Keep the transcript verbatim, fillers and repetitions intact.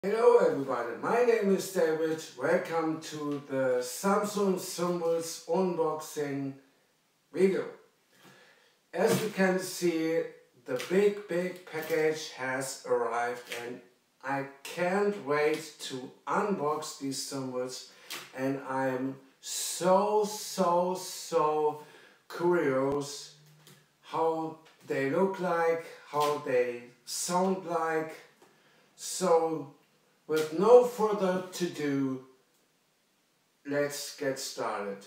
Hello everybody, my name is David. Welcome to the Samsun Cymbals unboxing video. As you can see, the big big package has arrived and I can't wait to unbox these cymbals, and I'm so so so curious how they look like, how they sound like. So with no further to do, let's get started.